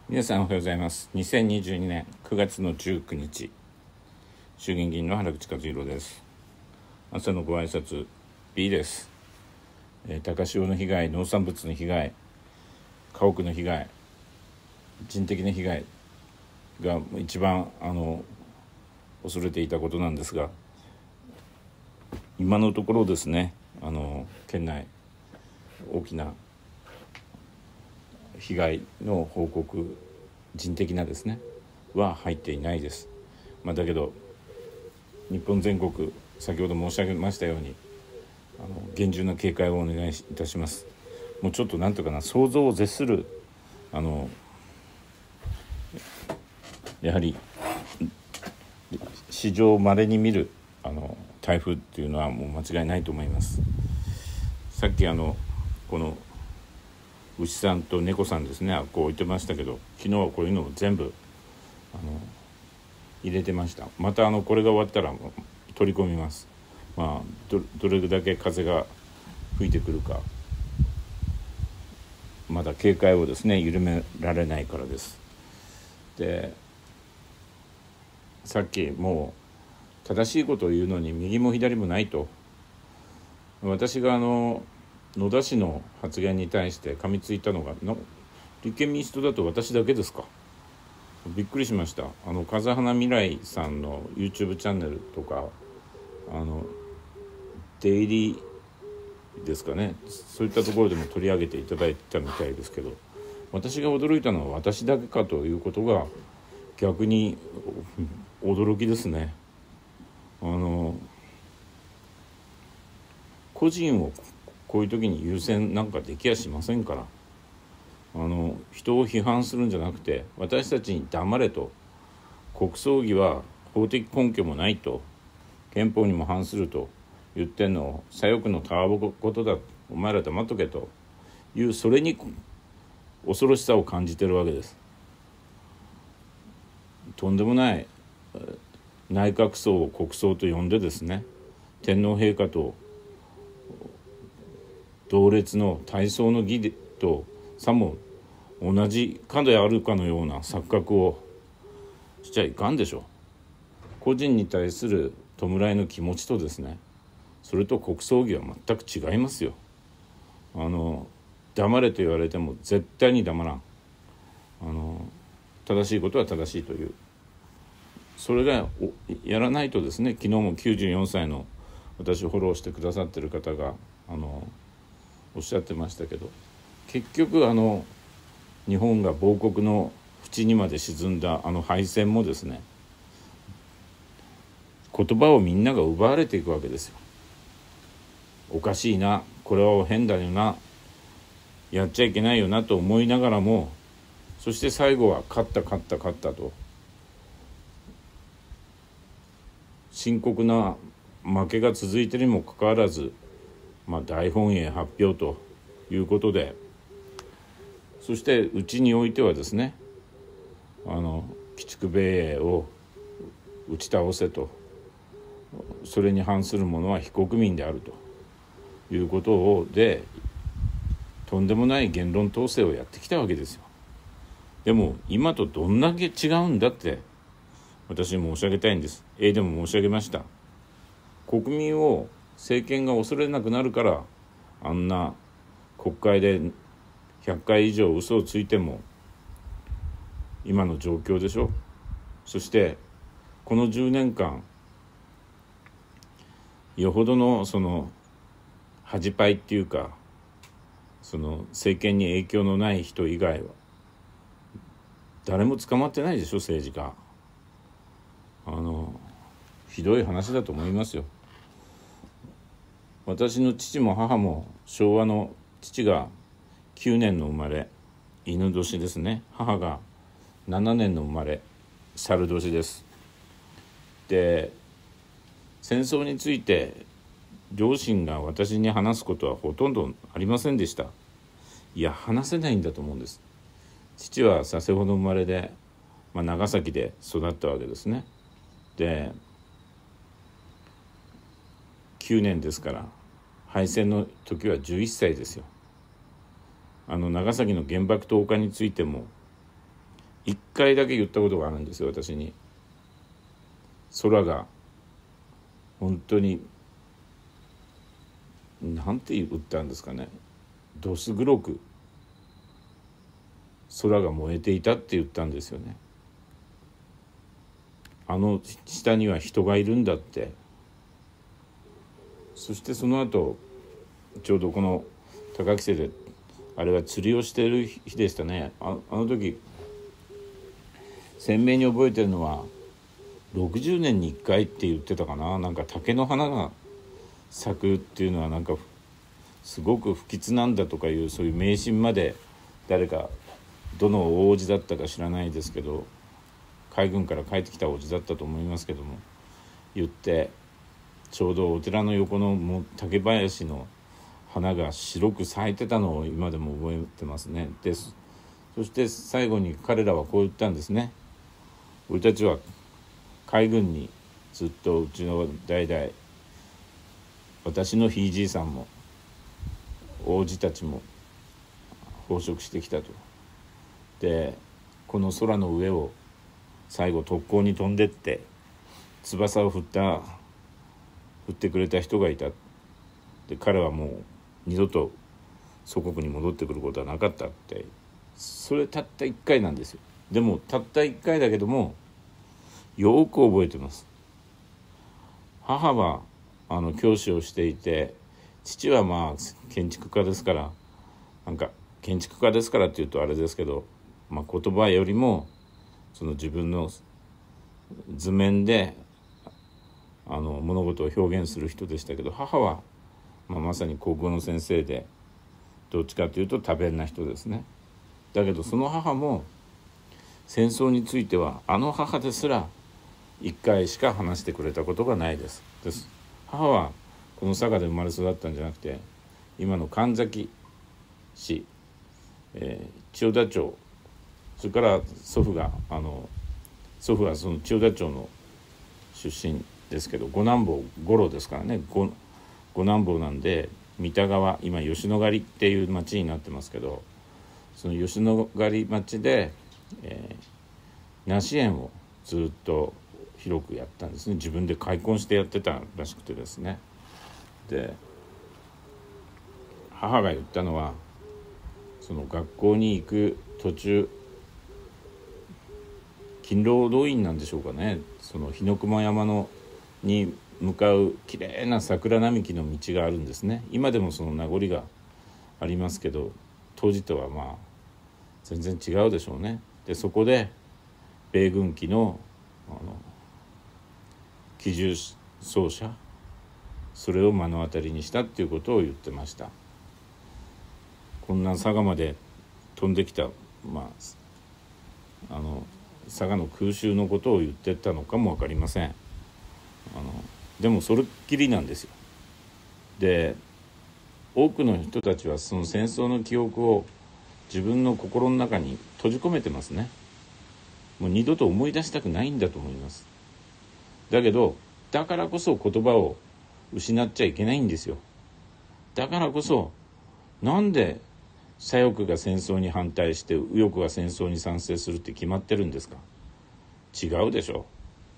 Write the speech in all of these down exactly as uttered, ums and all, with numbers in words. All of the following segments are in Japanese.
皆さんおはようございます。にせんにじゅうにねんくがつのじゅうくにち、衆議院議員の原口和弘です。朝のご挨拶 B です。えー、高潮の被害、農産物の被害、家屋の被害、人的な被害が一番あの恐れていたことなんですが、今のところですね、あの県内大きな被害の報告、人的なですねは入っていないです。まあ、だけど日本全国、先ほど申し上げましたようにあの厳重な警戒をお願いいたします。もうちょっとなんとかな想像を絶するあのやはり史上まれに見るあの台風っていうのはもう間違いないと思います。さっきあのこの牛さんと猫さんですね、こう置いてましたけど、昨日はこういうのを全部あの入れてました。またあのこれが終わったら取り込みます。まあ ど, どれだけ風が吹いてくるか、まだ警戒をですね緩められないからです。で、さっきもう正しいことを言うのに右も左もないと、私があの野田氏の発言に対して噛みついたのがの立憲民主党だと私だけですか。びっくりしました。あの風花未来さんの YouTube チャンネルとか、あのデイリーですかね、そういったところでも取り上げていただいたみたいですけど、私が驚いたのは私だけかということが逆に驚きですね。あの個人をこういう時に優先なんかできやしませんから、あの人を批判するんじゃなくて、私たちに黙れと、国葬儀は法的根拠もないと、憲法にも反すると言ってんのを左翼のたわごとだ、お前ら黙っとけという、それに恐ろしさを感じてるわけです。とんでもない内閣葬を国葬と呼んでですね、天皇陛下と同列の大喪の儀とさも同じかであるかのような錯覚をしちゃいかんでしょう。個人に対する弔いの気持ちとですね、それと国葬儀は全く違いますよ。あの黙れと言われても絶対に黙らん。あの正しいことは正しいという、それがやらないとですね、昨日もきゅうじゅうよんさいの私をフォローしてくださってる方があのおっしゃってましたけど、結局あの日本が亡国の淵にまで沈んだあの敗戦もですね、言葉をみんなが奪われていくわけですよ。おかしいな、これは変だよな、やっちゃいけないよなと思いながらも、そして最後は勝った勝った勝ったと、深刻な負けが続いているにもかかわらず、まあ、大本営発表ということで、そしてうちにおいてはですね、あの鬼畜米英を打ち倒せと、それに反する者は非国民であるということをで、とんでもない言論統制をやってきたわけですよ。でも今とどんだけ違うんだって私申し上げたいんです。A でも申し上げました。国民を政権が恐れなくなるから、あんな国会でひゃっかい以上嘘をついても今の状況でしょ。そしてこのじゅうねんかん、よほどのその恥パイっていうか、その政権に影響のない人以外は誰も捕まってないでしょ、政治家。あのひどい話だと思いますよ。私の父も母も昭和の、父がきゅうねんの生まれ、犬年ですね。母がななねんの生まれ、猿年です。で、戦争について両親が私に話すことはほとんどありませんでした。いや、話せないんだと思うんです。父は佐世保の生まれで、まあ、長崎で育ったわけですね。で、きゅうねんですから敗戦の時はじゅういっさいですよ。あの長崎の原爆投下についても一回だけ言ったことがあるんですよ、私に。空が本当になんて言ったんですかね、どす黒く空が燃えていたって言ったんですよね。あの下には人がいるんだって。そしてその後ちょうどこの高木瀬であれは釣りをしている日でしたね。 あ, あの時鮮明に覚えてるのはろくじゅうねんにいっかいって言ってたかな。なんか竹の花が咲くっていうのはなんかすごく不吉なんだとかいうそういう迷信まで誰かどの王子だったか知らないですけど、海軍から帰ってきた王子だったと思いますけども言って、ちょうどお寺の横のも竹林の花が白く咲いてたのを今でも覚えてますね。でそして最後に彼らはこう言ったんですね。俺たちは海軍にずっとうちの代々、私のひいじいさんも王子たちも奉職してきたと。でこの空の上を最後特攻に飛んでって翼を振った振ってくれた人がいた。で彼はもう二度と祖国に戻ってくることはなかったって。それたった一回なんですよ。でもたった一回だけどもよく覚えてます。母はあの教師をしていて、父はまあ建築家ですから、なんか建築家ですからっていうとあれですけど、まあ、言葉よりもその自分の図面であの物事を表現する人でしたけど、母は、まあ、まさに高校の先生でどっちかというと多弁な人ですね。だけどその母も戦争についてはあの母ですら一回しか話してくれたことがないです。です。母はこの佐賀で生まれ育ったんじゃなくて、今の神崎市、えー、千代田町、それから祖父があの祖父はその千代田町の出身ですけど、五男坊五郎ですからね。 五, 五男坊なんで三田川、今吉野ヶ里っていう町になってますけど、その吉野ヶ里町で、えー、梨園をずっと広くやったんですね。自分で開墾してやってたらしくてですね。で母が言ったのは、その学校に行く途中、勤労動員なんでしょうかね、その日の熊山のに向かうきれいな桜並木の道があるんですね。今でもその名残がありますけど、当時とはまあ全然違うでしょうね。でそこで米軍機のあの機銃掃射、それを目の当たりにしたっていうことを言ってました。こんな佐賀まで飛んできた、まああの佐賀の空襲のことを言ってたのかも分かりません。あのでもそれっきりなんですよ。で多くの人たちはその戦争の記憶を自分の心の中に閉じ込めてますね。もう二度と思い出したくないんだと思います。だけどだからこそ言葉を失っちゃいけないんですよ。だからこそなんで左翼が戦争に反対して右翼が戦争に賛成するって決まってるんですか。違うでしょ。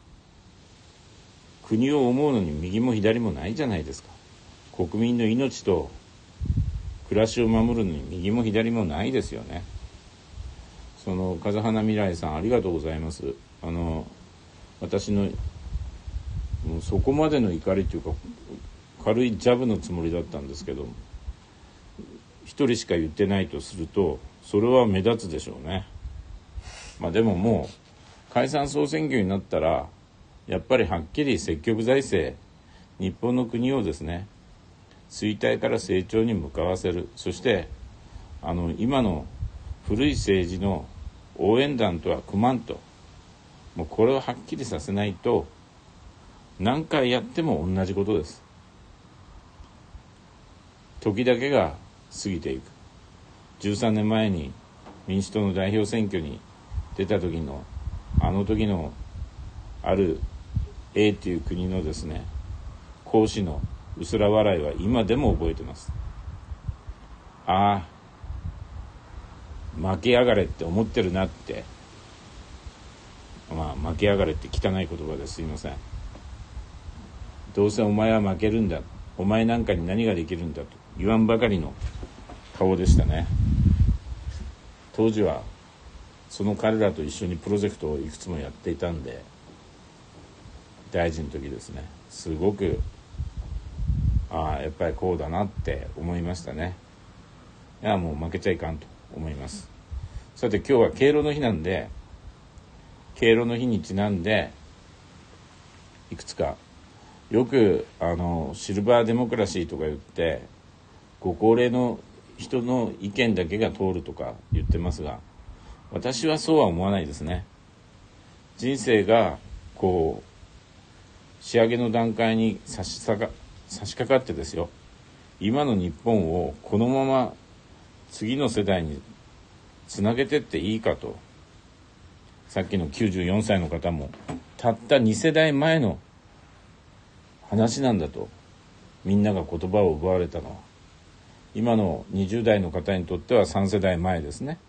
国を思うのに右も左もないじゃないですか。国民の命と暮らしを守るのに右も左もないですよね。その風花未来さん、ありがとうございます。あの私のもうそこまでの怒りというか軽いジャブのつもりだったんですけど、一人しか言ってないとするとそれは目立つでしょうね。まあでももう解散総選挙になったらやっぱりはっきり積極財政、日本の国をですね衰退から成長に向かわせる、そしてあの今の古い政治の応援団とは組まんと、もうこれをはっきりさせないと何回やっても同じことです。時だけが過ぎていく。じゅうさんねんまえに民主党の代表選挙に出た時のあの時のある A という国のですね講師のうすら笑いは今でも覚えてます。ああ負けやがれって思ってるなってまあ負けやがれって汚い言葉ですいません。どうせお前は負けるんだ、お前なんかに何ができるんだと言わんばかりの顔でしたね。当時はその彼らと一緒にプロジェクトをいくつもやっていたんで、大臣の時ですね、すごくああやっぱりこうだなって思いましたね。いやもう負けちゃいかんと思います。さて今日は敬老の日なんで、敬老の日にちなんでいくつか、よくあのシルバーデモクラシーとか言ってご高齢の人の意見だけが通るとか言ってますが、私はそうは思わないですね。人生がこう仕上げの段階に差し差が差し掛かってですよ、今の日本をこのまま次の世代につなげてっていいかと。さっきのきゅうじゅうよんさいの方もたったに世代前の話なんだと、みんなが言葉を奪われたのは今のにじゅう代の方にとってはさん世代前ですね。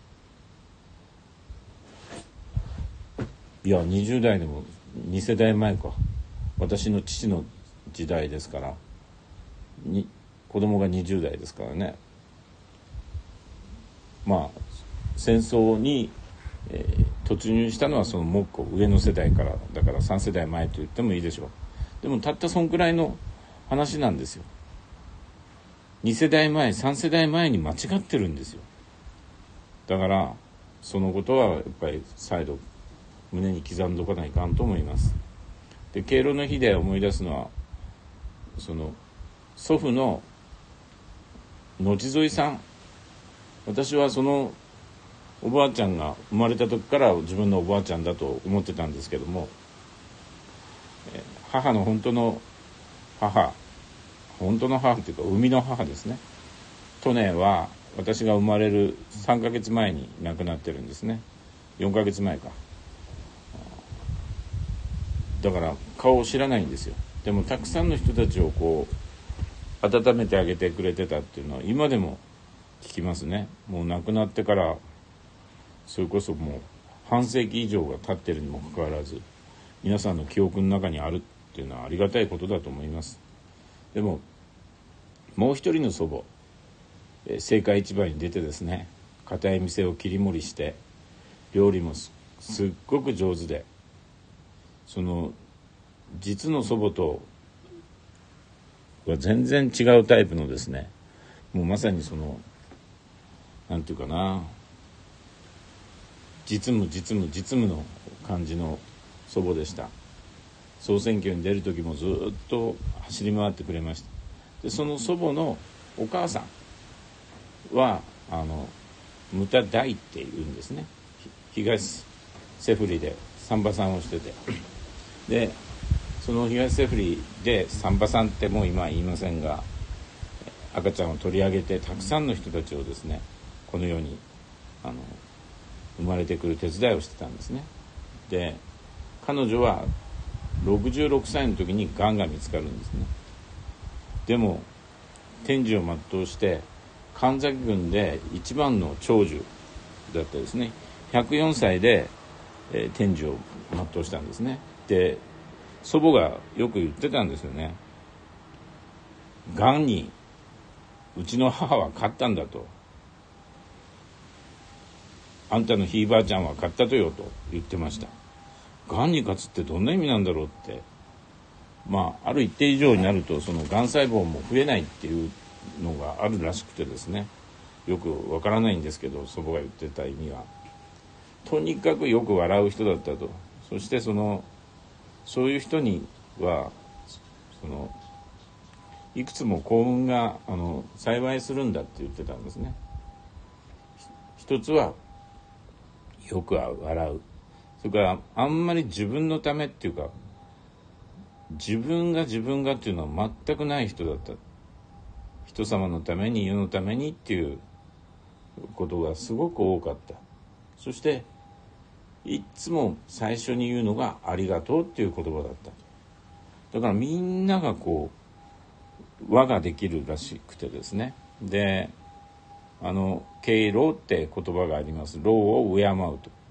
いやにじゅう代でもに世代前か。私の父の時代ですから、に子供がにじゅう代ですからね。まあ戦争に、えー、突入したのはそのもっこ上の世代からだからさん世代前と言ってもいいでしょう。でもたったそんくらいの話なんですよ。に世代前さん世代前に間違ってるんですよ。だからそのことはやっぱり再度胸に刻んどかないかんと思います。で敬老の日で思い出すのは、その祖父の野地添さん、私はそのおばあちゃんが生まれた時から自分のおばあちゃんだと思ってたんですけども、母の本当の母本当の母というか生みの母ですね、トネは私が生まれるさんかげつまえに亡くなってるんですね。よんかげつまえか。だから顔を知らないんですよ。でもたくさんの人たちをこう温めてあげてくれてたっていうのは今でも聞きますね。もう亡くなってからそれこそもう半世紀以上が経ってるにもかかわらず皆さんの記憶の中にあるっていうのはありがたいことだと思います。でももう一人の祖母、え青果市場に出てですね、固い店を切り盛りして料理も す, すっごく上手で、その実の祖母とは全然違うタイプのですね、もうまさにそのなんていうかな、実務実務実務の感じの祖母でした。総選挙に出る時もずっと走り回ってくれました。でその祖母のお母さんはあのムタダイっていうんですね。東セフリでサンバさんをしてて、でその東セフリでサンバさんってもう今は言いませんが、赤ちゃんを取り上げてたくさんの人たちをですね、この世にあの生まれてくる手伝いをしてたんですね。で彼女はろくじゅうろくさいの時にがんが見つかるんですね。でも天寿を全うして神崎郡で一番の長寿だったですね。ひゃくよんさいで、えー、天寿を全うしたんですね。で祖母がよく言ってたんですよね。がんにうちの母は勝ったんだと、あんたのひいばあちゃんは勝ったとよと言ってました。がんに勝つってどんな意味なんだろうって、まあある一定以上になるとそのがん細胞も増えないっていうのがあるらしくてですね、よくわからないんですけど、祖母が言ってた意味はとにかくよく笑う人だったと。そしてそのそういう人にはそのいくつも幸運があの幸いするんだって言ってたんですね。一つはよく笑う、それからあんまり自分のためっていうか自分が自分がっていうのは全くない人だった。人様のために世のためにっていうことがすごく多かった。そしていつも最初に言うのがありがとうっていう言葉だった。だからみんながこう輪ができるらしくてですね。であの敬老って言葉があります。老を敬うと。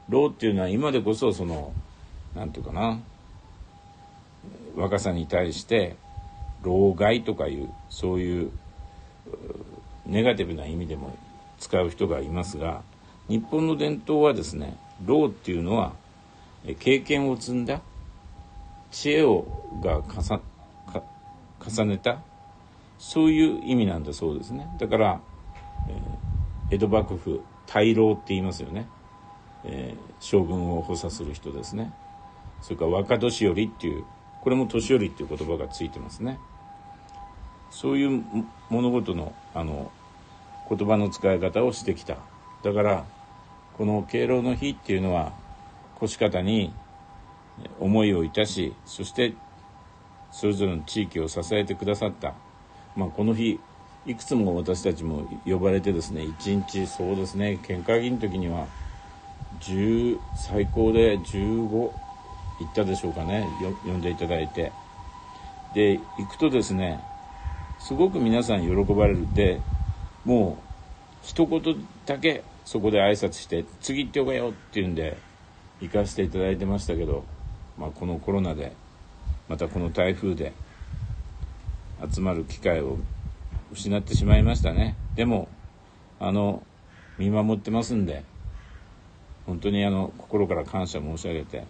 老っていうのは今でこそそのなんていうかな、若さに対して老害とかいうそういうネガティブな意味でも使う人がいますが、日本の伝統はですね、老っていうのは経験を積んだ知恵をが重重ねたそういう意味なんだそうですね。だから、えー、江戸幕府大老って言いますよね、えー、将軍を補佐する人ですね。それから若年寄りっていう、これも年寄りっていう言葉がついてますね。そういう物事のあの言葉の使い方をしてきた。だからこの敬老の日っていうのは腰方に思いをいたし、そしてそれぞれの地域を支えてくださった、まあ、この日いくつも私たちも呼ばれてですね、いちにちそうですね、県会議員の時にはじゅう最高でじゅうご行ったでしょうかね、呼んでいただいて、で行くとですね、すごく皆さん喜ばれる。でもう一言だけそこで挨拶して次行っておけよっていうんで行かせていただいてましたけど、まあ、このコロナでまたこの台風で集まる機会を失ってしまいましたね。でもあの見守ってますんで、本当にあの心から感謝申し上げて、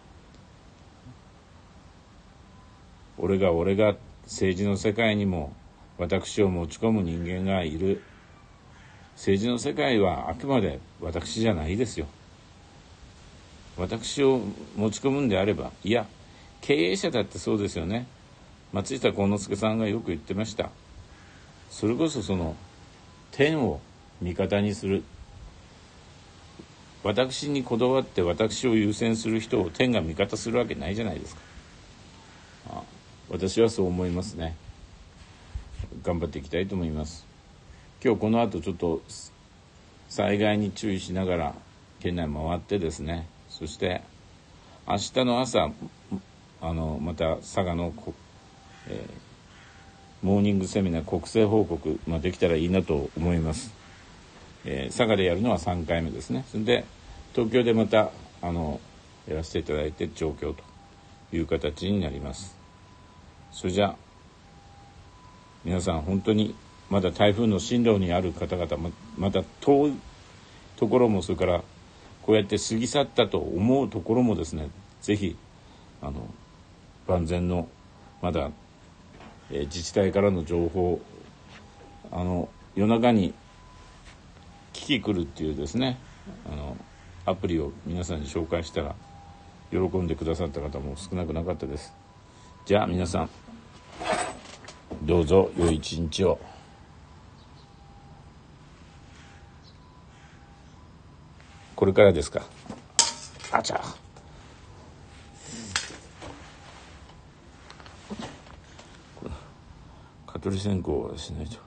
俺が俺が政治の世界にも私を持ち込む人間がいる。政治の世界はあくまで私じゃないですよ。私を持ち込むんであれば、いや経営者だってそうですよね。松下幸之助さんがよく言ってました。それこそその天を味方にする、私にこだわって私を優先する人を天が味方するわけないじゃないですか。あ、私はそう思いますね。頑張っていきたいと思います。今日この後ちょっと災害に注意しながら県内回ってですね、そして明日の朝あのまた佐賀の、えー、モーニングセミナー国政報告、まあ、できたらいいなと思います。えー、佐賀でやるのはさんかいめですね。それで東京でまたあのやらせていただいて上京という形になります。それじゃあ皆さん本当にまだ台風の進路にある方々、 ま, また遠いところも、それからこうやって過ぎ去ったと思うところもですね、ぜひあの万全のまだ、えー、自治体からの情報、あの夜中にキキ来るっていうですね、あのアプリを皆さんに紹介したら喜んでくださった方も少なくなかったです。じゃあ皆さんどうぞ良い一日を。これからですか。あちゃ蚊取り線香はしないと。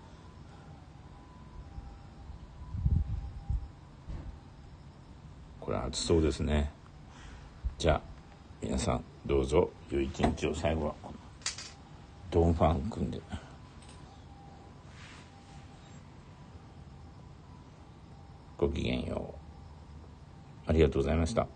これ暑そうですね。じゃあ皆さんどうぞ良い一日を。最後はドンファン組んでごきげんよう。ありがとうございました。